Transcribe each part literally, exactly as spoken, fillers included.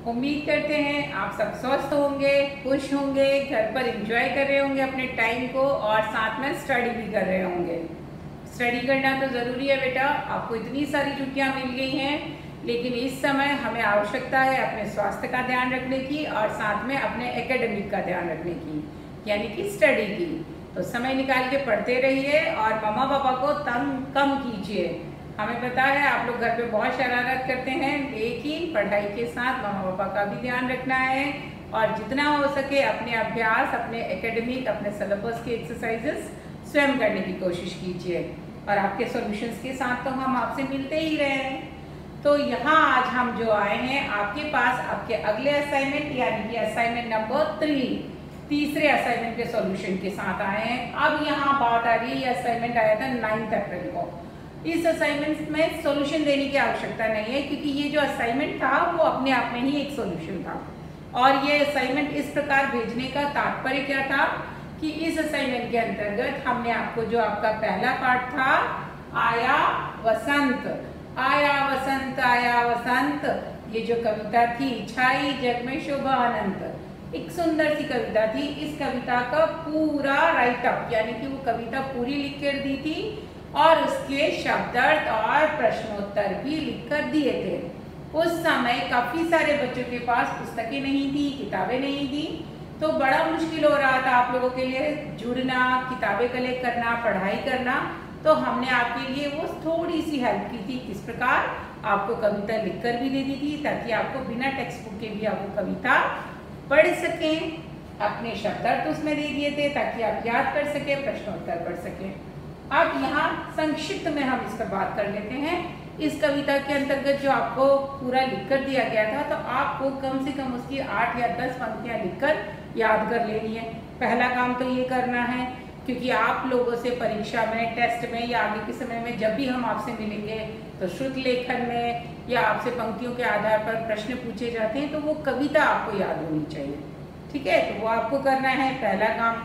उम्मीद करते हैं आप सब स्वस्थ होंगे, खुश होंगे, घर पर एंजॉय कर रहे होंगे अपने टाइम को और साथ में स्टडी भी कर रहे होंगे। स्टडी करना तो ज़रूरी है बेटा, आपको इतनी सारी छुट्टियां मिल गई हैं, लेकिन इस समय हमें आवश्यकता है अपने स्वास्थ्य का ध्यान रखने की और साथ में अपने एकेडमिक का ध्यान रखने की, यानी कि स्टडी की। तो समय निकाल के पढ़ते रहिए और मम्मा पापा को तंग कम कीजिए। हमें पता है आप लोग घर पे बहुत शरारत करते हैं, लेकिन पढ़ाई के साथ मम्मा पापा का भी ध्यान रखना है और जितना हो सके अपने अभ्यास, अपने एकेडमिक, अपने सिलेबस के एक्सरसाइजेस स्वयं करने की कोशिश कीजिए। और आपके सॉल्यूशंस के साथ तो हम आपसे मिलते ही रहे हैं। तो यहाँ आज हम जो आए हैं आपके पास आपके अगले असाइनमेंट यानी कि असाइनमेंट नंबर थ्री, तीसरे असाइनमेंट के सॉल्यूशन के साथ आए हैं। अब यहाँ बात आ रही है, ये असाइनमेंट आया था नाइन्थ अप्रैल को। इस असाइनमेंट में सॉल्यूशन देने की आवश्यकता नहीं है, क्योंकि ये जो असाइनमेंट था वो अपने आप में ही एक सॉल्यूशन था। और ये असाइनमेंट इस प्रकार भेजने का तात्पर्य क्या था कि इस असाइनमेंट के अंतर्गत हमने आपको जो आपका पहला पार्ट था, आया वसंत, आया वसंत आया वसंत, ये जो कविता थी, छाई जग में शोभा अनंत, एक सुंदर सी कविता थी। इस कविता का पूरा राइटअप यानी कि वो कविता पूरी लिख कर दी थी और उसके शब्दार्थ और प्रश्नोत्तर भी लिखकर दिए थे। उस समय काफी सारे बच्चों के पास पुस्तकें नहीं थी, किताबें नहीं थी, तो बड़ा मुश्किल हो रहा था आप लोगों के लिए जुड़ना, किताबें कलेक्ट करना, पढ़ाई करना। तो हमने आपके लिए वो थोड़ी सी हेल्प की थी। किस प्रकार? आपको कविता लिखकर भी दे दी थी ताकि आपको बिना टेक्स्ट बुक के भी आप वो कविता पढ़ सकें। अपने शब्दार्थ उसमें दे दिए थे ताकि आप याद कर सके, प्रश्नोत्तर पढ़ सके। अब यहाँ संक्षिप्त में हम इस पर बात कर लेते हैं। इस कविता के अंतर्गत जो आपको पूरा लिखकर दिया गया था, तो आपको कम से कम उसकी आठ या दस पंक्तियां लिखकर याद कर लेनी है। पहला काम तो ये करना है, क्योंकि आप लोगों से परीक्षा में, टेस्ट में या आगे के समय में जब भी हम आपसे मिलेंगे तो श्रुत लेखन में या आपसे पंक्तियों के आधार पर प्रश्न पूछे जाते हैं, तो वो कविता आपको याद होनी चाहिए। ठीक है, तो वो आपको करना है, पहला काम।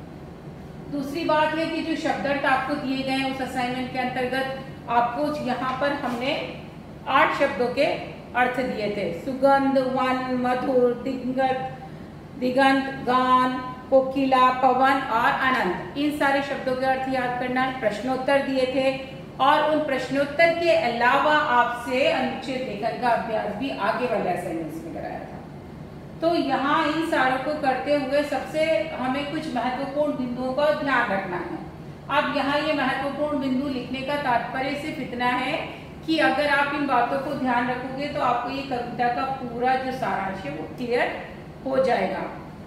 दूसरी बात है कि जो शब्दार्थ आपको दिए गए हैं उस असाइनमेंट के अंतर्गत आपको यहाँ पर हमने आठ शब्दों के अर्थ दिए थे। सुगंध, वन, मधुर, दिगंत, दिगंत, गान, कोकिला, पवन और अनंत, इन सारे शब्दों के अर्थ याद करना है। प्रश्नोत्तर दिए थे और उन प्रश्नोत्तर के अलावा आपसे अनुच्छेद लेखन का अभ्यास भी आगे वाले असाइनमेंट्स में कराया था। तो यहाँ इन सारों को करते हुए सबसे हमें कुछ महत्वपूर्ण बिंदुओं का ध्यान रखना है। अब यहाँ ये महत्वपूर्ण बिंदु लिखने का तात्पर्य सिर्फ इतना है कि अगर आप इन बातों को ध्यान रखोगे तो आपको ये कविता का पूरा जो सारांश है वो क्लियर हो जाएगा।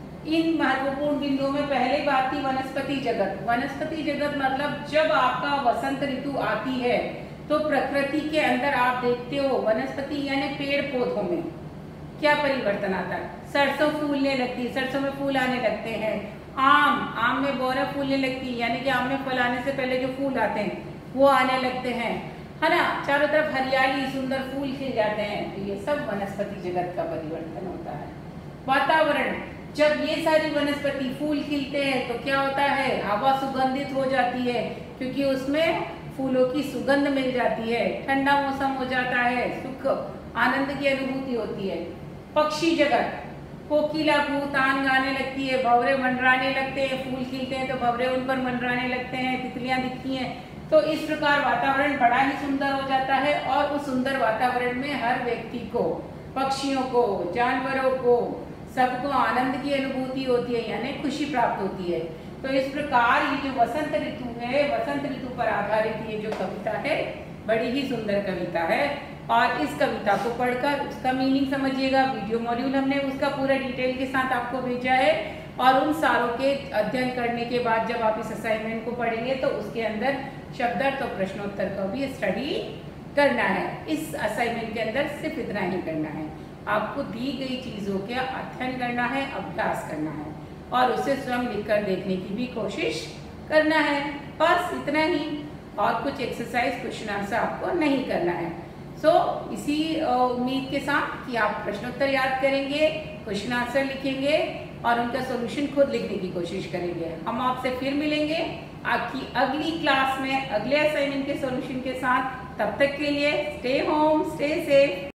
इन महत्वपूर्ण बिंदुओं में पहली बात थी वनस्पति जगत। वनस्पति जगत मतलब जब आपका वसंत ऋतु आती है तो प्रकृति के अंदर आप देखते हो वनस्पति यानी पेड़ पौधों में क्या परिवर्तन आता है। सरसों फूलने लगती है, सरसों में फूल आने लगते हैं। आम, आम में बोरा फूलने लगती है, यानी कि आम में फल आने से पहले जो फूल आते हैं वो आने लगते हैं, है ना। चारों तरफ हरियाली, सुंदर फूल खिल जाते हैं। तो ये सब वनस्पति जगत का परिवर्तन होता है। वातावरण, जब ये सारी वनस्पति फूल खिलते हैं तो क्या होता है, हवा सुगंधित हो जाती है क्योंकि उसमें फूलों की सुगंध मिल जाती है। ठंडा मौसम हो जाता है, सुख आनंद की अनुभूति होती है। पक्षी जगत, कोकिला भूतान गाने लगती है, भंवरे मंडराने लगते हैं, फूल खिलते हैं तो भंवरे उन पर मंडराने लगते हैं, तितलियां दिखती हैं। तो इस प्रकार वातावरण बड़ा ही सुंदर हो जाता है और उस सुंदर वातावरण में हर व्यक्ति को, पक्षियों को, जानवरों को, सबको आनंद की अनुभूति होती है, यानी खुशी प्राप्त होती है। तो इस प्रकार ये जो वसंत ऋतु है, वसंत ऋतु पर आधारित ये जो कविता है बड़ी ही सुंदर कविता है। और इस कविता को पढ़कर उसका मीनिंग समझिएगा। वीडियो मॉड्यूल हमने उसका पूरा डिटेल के साथ आपको भेजा है और उन सारों के अध्ययन करने के बाद जब आप इस असाइनमेंट को पढ़ेंगे तो उसके अंदर शब्दार्थ और प्रश्नोत्तर का भी स्टडी करना है। इस असाइनमेंट के अंदर सिर्फ इतना ही करना है, आपको दी गई चीज़ों के अध्ययन करना है, अभ्यास करना है और उसे स्वयं लिखकर देखने की भी कोशिश करना है। बस इतना ही, और कुछ एक्सरसाइज, क्वेश्चन आंसर आपको नहीं करना है। सो so, इसी उम्मीद के साथ कि आप प्रश्नोत्तर याद करेंगे, क्वेश्चन आंसर लिखेंगे और उनका सॉल्यूशन खुद लिखने की कोशिश करेंगे। हम आपसे फिर मिलेंगे आपकी अगली क्लास में अगले असाइनमेंट के सॉल्यूशन के साथ। तब तक के लिए स्टे होम, स्टे सेफ।